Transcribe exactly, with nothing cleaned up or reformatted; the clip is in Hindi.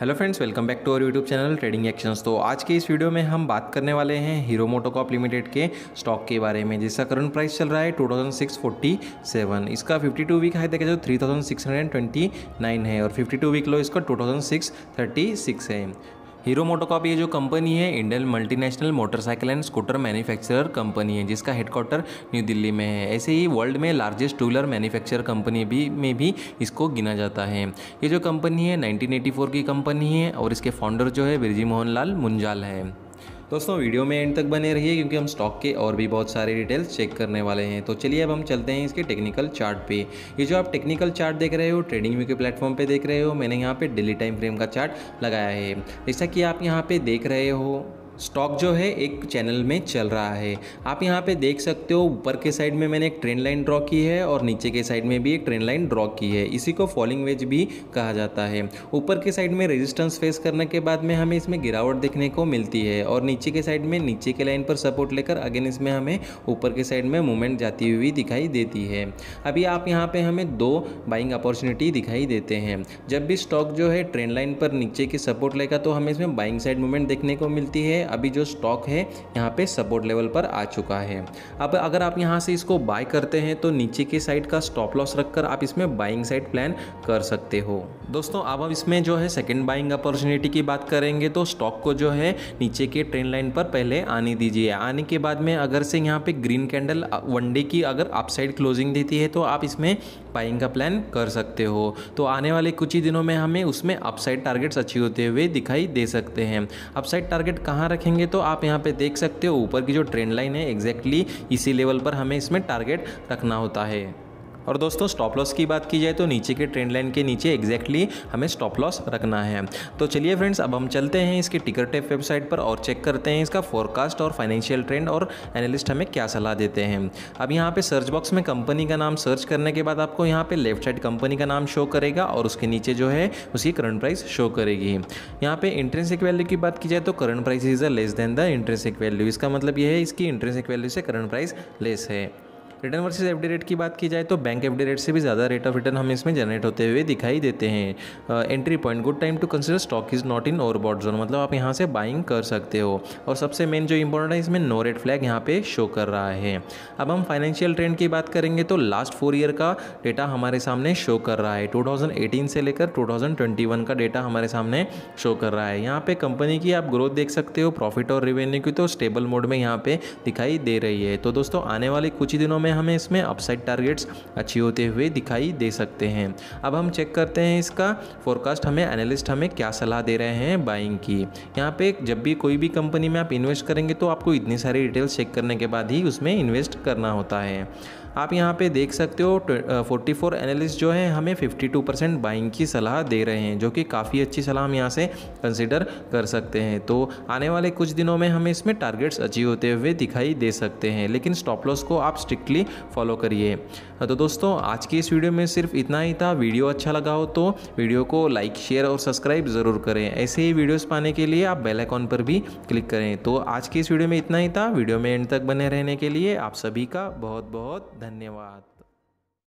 Hello friends, welcome back to our YouTube channel trading actions. तो आज के इस वीडियो में हम बात करने वाले हैं हीरो मोटोकॉर्प लिमिटेड के स्टॉक के बारे में, जिसका करंट प्राइस चल रहा है two thousand six forty seven. इसका फिफ्टी टू वीक हाई देखा जाए तो three thousand six hundred twenty nine है और फिफ्टी टू वीक लो इसका two thousand six thirty six है। हीरो मोटोकॉर्प ये जो कंपनी है Indian multinational motorcycle and scooter manufacturer company है, जिसका हेडक्वार्टर न्यू दिल्ली में है। ऐसे ही वर्ल्ड में largest two wheeler manufacturer company भी में भी इसको गिना जाता है। ये जो कंपनी है नाइनटीन एटी फोर की कंपनी है और इसके फाउंडर जो है बिरजी मोहन लाल मुंजाल है। दोस्तों वीडियो में एंड तक बने रहिए क्योंकि हम स्टॉक के और भी बहुत सारे डिटेल्स चेक करने वाले हैं। तो चलिए अब हम चलते हैं इसके टेक्निकल चार्ट पे। ये जो आप टेक्निकल चार्ट देख रहे हो ट्रेडिंग व्यू के प्लेटफॉर्म पे देख रहे हो, मैंने यहाँ पे डेली टाइम फ्रेम का चार्ट लगाया है। जैसा कि आप यहाँ पे देख रहे हो स्टॉक जो है एक चैनल में चल रहा है। आप यहाँ पे देख सकते हो ऊपर के साइड में मैंने एक ट्रेंड लाइन ड्रॉ की है और नीचे के साइड में भी एक ट्रेंड लाइन ड्रॉ की है। इसी को फॉलिंग वेज भी कहा जाता है। ऊपर के साइड में रेजिस्टेंस फेस करने के बाद में हमें इसमें गिरावट देखने को मिलती है और नीचे के साइड में नीचे के लाइन पर सपोर्ट लेकर अगेन इसमें हमें ऊपर के साइड में मूवमेंट जाती हुई दिखाई देती है। अभी आप यहाँ पे हमें दो बाइंग अपॉर्चुनिटी दिखाई देते हैं। जब भी स्टॉक जो है ट्रेंड लाइन पर नीचे की सपोर्ट लेगा तो हमें इसमें बाइंग साइड मूवमेंट देखने को मिलती है। अभी जो स्टॉक है यहाँ पे सपोर्ट लेवल पर आ चुका है। अब अगर आप यहाँ से इसको बाय करते हैं तो नीचे की साइड का स्टॉप लॉस रखकर आप इसमें बाइंग साइड प्लान कर सकते हो। दोस्तों अब हम इसमें जो है सेकंड बाइंग अपॉर्चुनिटी की बात करेंगे तो स्टॉक को जो है नीचे के ट्रेंड लाइन पर पहले आने दीजिए। आने के बाद में अगर से यहाँ पे ग्रीन कैंडल वन डे की अगर अपसाइड क्लोजिंग देती है तो आप इसमें बाइंग का प्लान कर सकते हो। तो आने वाले कुछ ही दिनों में हमें उसमें अपसाइड टारगेट्स अचीव होते हुए दिखाई दे सकते हैं। अपसाइड टारगेट कहाँ रखेंगे तो आप यहाँ पे देख सकते हो ऊपर की जो ट्रेंड लाइन है एग्जैक्टली इसी लेवल पर हमें इसमें टारगेट रखना होता है। और दोस्तों स्टॉप लॉस की बात की जाए तो नीचे के ट्रेंड लाइन के नीचे एग्जैक्टली हमें स्टॉप लॉस रखना है। तो चलिए फ्रेंड्स अब हम चलते हैं इसके टिकर टेप वेबसाइट पर और चेक करते हैं इसका फोरकास्ट और फाइनेंशियल ट्रेंड और एनालिस्ट हमें क्या सलाह देते हैं। अब यहाँ पे सर्च बॉक्स में कंपनी का नाम सर्च करने के बाद आपको यहाँ पे लेफ्ट साइड कंपनी का नाम शो करेगा और उसके नीचे जो है उसकी करंट प्राइस शो करेगी। यहाँ पे इंट्रिंसिक वैल्यू की बात की जाए तो current price is a less than the intrinsic value. इसका मतलब यह है इसकी इंट्रिंसिक वैल्यू से करंट प्राइस लेस है। रिटर्न वर्सेस एफडी रेट की बात की जाए तो बैंक एफडी रेट से भी ज़्यादा रेट ऑफ रिटर्न हमें इसमें जनरेट होते हुए दिखाई देते हैं। Entry point good time to consider stock is not in overbought zone, मतलब आप यहाँ से बाइंग कर सकते हो। और सबसे मेन जो इंपॉर्टेंट है इसमें नो रेड फ्लैग यहाँ पे शो कर रहा है। अब हम फाइनेंशियल ट्रेंड की बात करेंगे तो लास्ट फोर ईयर का डेटा हमारे सामने शो कर रहा है। टू थाउजेंड एटीन से लेकर टू थाउजेंड ट्वेंटी वन का डेटा हमारे सामने शो कर रहा है। यहाँ पे कंपनी की आप ग्रोथ देख सकते हो, प्रॉफिट और रेवेन्यू की तो स्टेबल मोड में यहाँ पे दिखाई दे रही है। तो दोस्तों आने वाले कुछ ही दिनों में हमें इसमें अपसाइड टारगेट्स अचीव होते हुए दिखाई दे सकते हैं। अब हम चेक करते हैं इसका फोरकास्ट हमें एनालिस्ट हमें क्या सलाह दे रहे हैं बाइंग की। यहाँ पे जब भी कोई भी कंपनी में आप इन्वेस्ट करेंगे तो आपको इतनी सारी डिटेल्स चेक करने के बाद ही उसमें इन्वेस्ट करना होता है। आप यहाँ पे देख सकते हो फोर्टी फोर एनालिस्ट जो है हमें फिफ्टी टू परसेंट बाइंग की सलाह दे रहे हैं, जो कि काफ़ी अच्छी सलाह हम यहाँ से कंसिडर कर सकते हैं। तो आने वाले कुछ दिनों में हमें इसमें टारगेट्स अचीव होते हुए दिखाई दे सकते हैं, लेकिन स्टॉप लॉस को आप स्ट्रिक्टली फॉलो करिए। तो दोस्तों आज की इस वीडियो में सिर्फ इतना ही था। वीडियो अच्छा लगा हो तो वीडियो को लाइक शेयर और सब्सक्राइब ज़रूर करें। ऐसे ही वीडियोज़ पाने के लिए आप बेल आइकॉन पर भी क्लिक करें। तो आज की इस वीडियो में इतना ही था। वीडियो में एंड तक बने रहने के लिए आप सभी का बहुत बहुत धन्यवाद।